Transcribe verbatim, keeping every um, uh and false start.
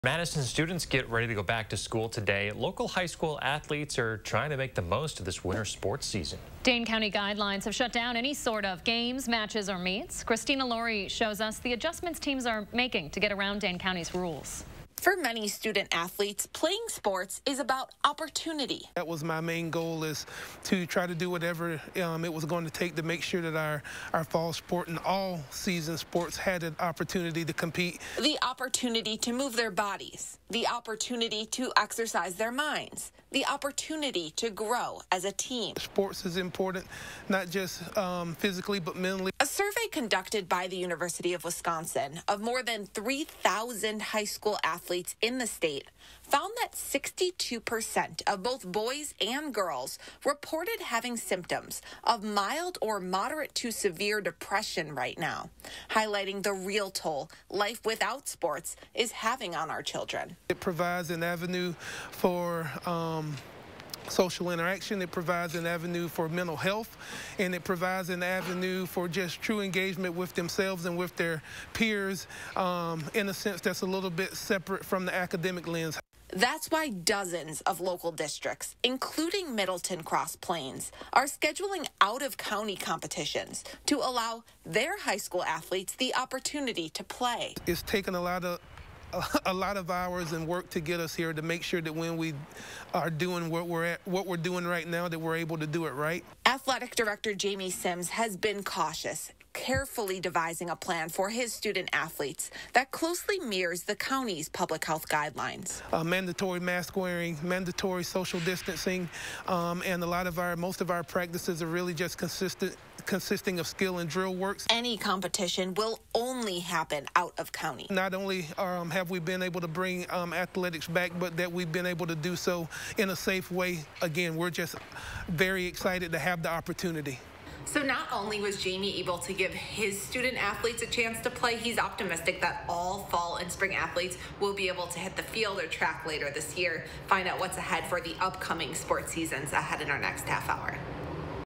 Madison students get ready to go back to school today. Local high school athletes are trying to make the most of this winter sports season. Dane County guidelines have shut down any sort of games, matches, or meets. Christina Laurie shows us the adjustments teams are making to get around Dane County's rules. For many student athletes, playing sports is about opportunity. That was my main goal, is to try to do whatever um, it was going to take to make sure that our, our fall sport and all season sports had an opportunity to compete. The opportunity to move their bodies, the opportunity to exercise their minds, the opportunity to grow as a team. Sports is important, not just um, physically, but mentally. A survey conducted by the University of Wisconsin of more than three thousand high school athletes in the state found that sixty-two percent of both boys and girls reported having symptoms of mild or moderate to severe depression right now, highlighting the real toll life without sports is having on our children. It provides an avenue for um, social interaction, it provides an avenue for mental health, and it provides an avenue for just true engagement with themselves and with their peers um, in a sense that's a little bit separate from the academic lens. That's why dozens of local districts, including Middleton Cross Plains, are scheduling out-of-county competitions to allow their high school athletes the opportunity to play. It's taken a lot of a lot of hours and work to get us here to make sure that when we are doing what we're at, what we're doing right now, that we're able to do it right. Athletic Director Jamie Sims has been cautious, carefully devising a plan for his student athletes that closely mirrors the county's public health guidelines. Uh, mandatory mask wearing, mandatory social distancing, um, and a lot of our, most of our practices are really just consistent, consisting of skill and drill works. Any competition will only happen out of county. Not only um, have we been able to bring um, athletics back, but that we've been able to do so in a safe way. Again, we're just very excited to have the opportunity. So not only was Jamie able to give his student athletes a chance to play, he's optimistic that all fall and spring athletes will be able to hit the field or track later this year. Find out what's ahead for the upcoming sports seasons ahead in our next half hour.